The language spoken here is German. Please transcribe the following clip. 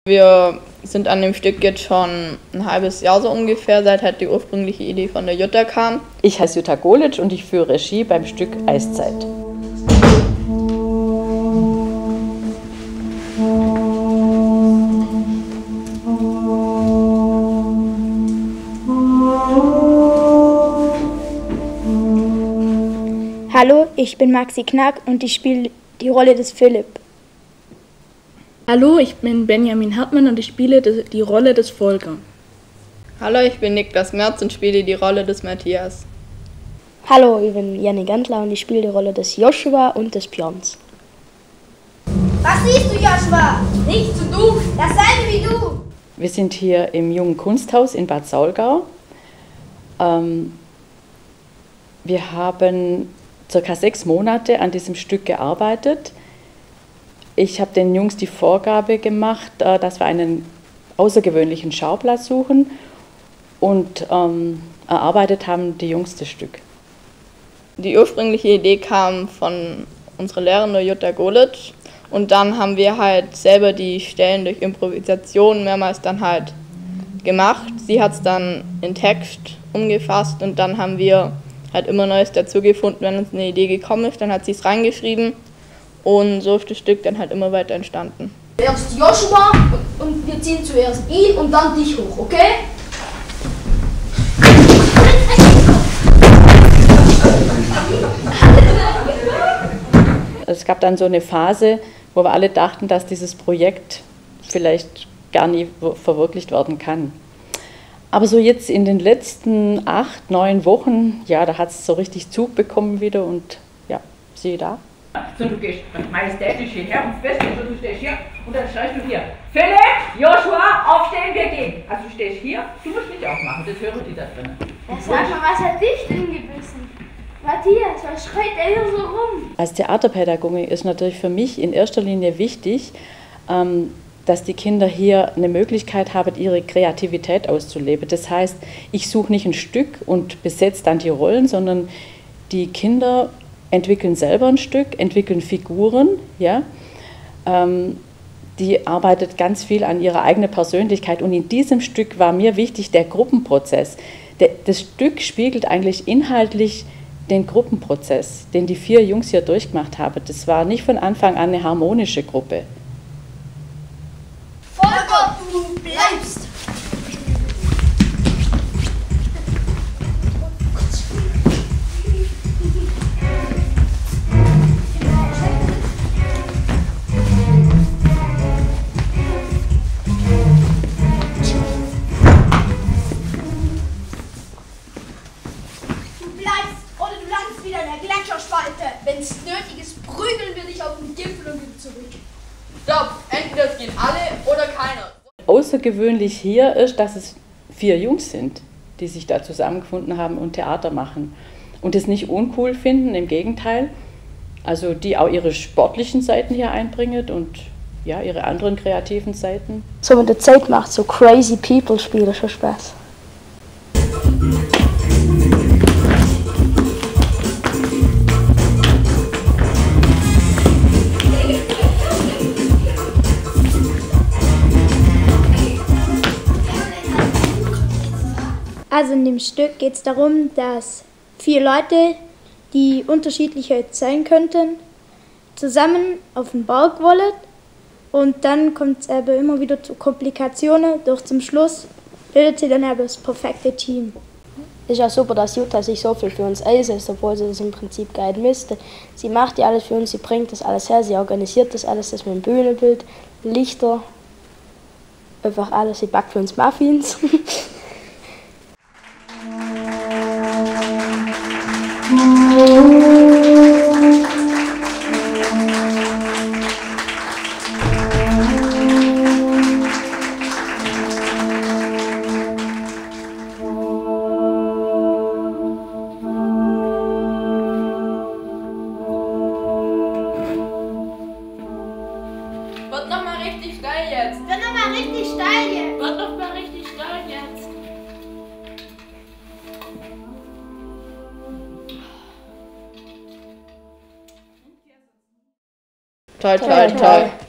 Wir sind an dem Stück jetzt schon ein halbes Jahr so ungefähr, seit halt die ursprüngliche Idee von der Jutta kam. Ich heiße Jutta Golitsch und ich führe Regie beim Stück Eiszeit. Hallo, ich bin Maxi Knack und ich spiele die Rolle des Philipp. Hallo, ich bin Benjamin Hartmann und ich spiele die Rolle des Volker. Hallo, ich bin Niklas Merz und spiele die Rolle des Matthias. Hallo, ich bin Janni Gantler und ich spiele die Rolle des Joshua und des Björns. Was siehst du, Joshua? Nichts und du, dasselbe wie du. Wir sind hier im Jungen Kunsthaus in Bad Saulgau. Wir haben ca. 6 Monate an diesem Stück gearbeitet. Ich habe den Jungs die Vorgabe gemacht, dass wir einen außergewöhnlichen Schauplatz suchen und erarbeitet haben die Jungs das Stück. Die ursprüngliche Idee kam von unserer Lehrerin Jutta Golitsch und dann haben wir halt selber die Stellen durch Improvisation mehrmals dann halt gemacht. Sie hat es dann in Text umgefasst und dann haben wir halt immer Neues dazu gefunden, wenn uns eine Idee gekommen ist, dann hat sie es reingeschrieben. Und so ist das Stück dann halt immer weiter entstanden. Erst Joshua und wir ziehen zuerst ihn und dann dich hoch, okay? Es gab dann so eine Phase, wo wir alle dachten, dass dieses Projekt vielleicht gar nie verwirklicht werden kann. Aber so jetzt in den letzten 8, 9 Wochen, ja, da hat es so richtig Zug bekommen wieder und ja, siehe da. So, du gehst majestätisch hierher und fest, und du stehst hier und dann schreist du hier. Philipp, Joshua, aufstehen, wir gehen. Also du stehst hier, du musst nicht aufmachen, das hören die da drinnen. Sag mal, was hat dich denn gebissen? Matthias, was schreit er hier so rum? Als Theaterpädagogin ist natürlich für mich in erster Linie wichtig, dass die Kinder hier eine Möglichkeit haben, ihre Kreativität auszuleben. Das heißt, ich suche nicht ein Stück und besetze dann die Rollen, sondern die Kinder entwickeln selber ein Stück, entwickeln Figuren, ja. Die arbeitet ganz viel an ihrer eigenen Persönlichkeit und in diesem Stück war mir wichtig der Gruppenprozess. Das Stück spiegelt eigentlich inhaltlich den Gruppenprozess, den die 4 Jungs hier durchgemacht haben. Das war nicht von Anfang an eine harmonische Gruppe. Volker, du bleibst! Wenn es nötig ist, prügeln wir dich auf den Gipfel und wieder zurück. Stopp! Entweder es gehen alle oder keiner. Außergewöhnlich hier ist, dass es 4 Jungs sind, die sich da zusammengefunden haben und Theater machen. Und es nicht uncool finden, im Gegenteil. Also die auch ihre sportlichen Seiten hier einbringen und ja, ihre anderen kreativen Seiten. So mit der Zeit macht so Crazy People Spiele schon Spaß. Also in dem Stück geht es darum, dass 4 Leute, die unterschiedlicher sein könnten, zusammen auf den Berg wollen und dann kommt es aber immer wieder zu Komplikationen. Doch zum Schluss bildet sie dann aber das perfekte Team. Es ist ja super, dass Jutta sich so viel für uns einsetzt, obwohl sie das im Prinzip gar nicht müsste. Sie macht ja alles für uns, sie bringt das alles her, sie organisiert das alles, das mit dem Bühnenbild, Lichter, einfach alles, sie backt für uns Muffins. Wird nochmal richtig steil jetzt. Wird nochmal richtig steil jetzt. Wird doch mal richtig steil jetzt. Toi, toi, toi.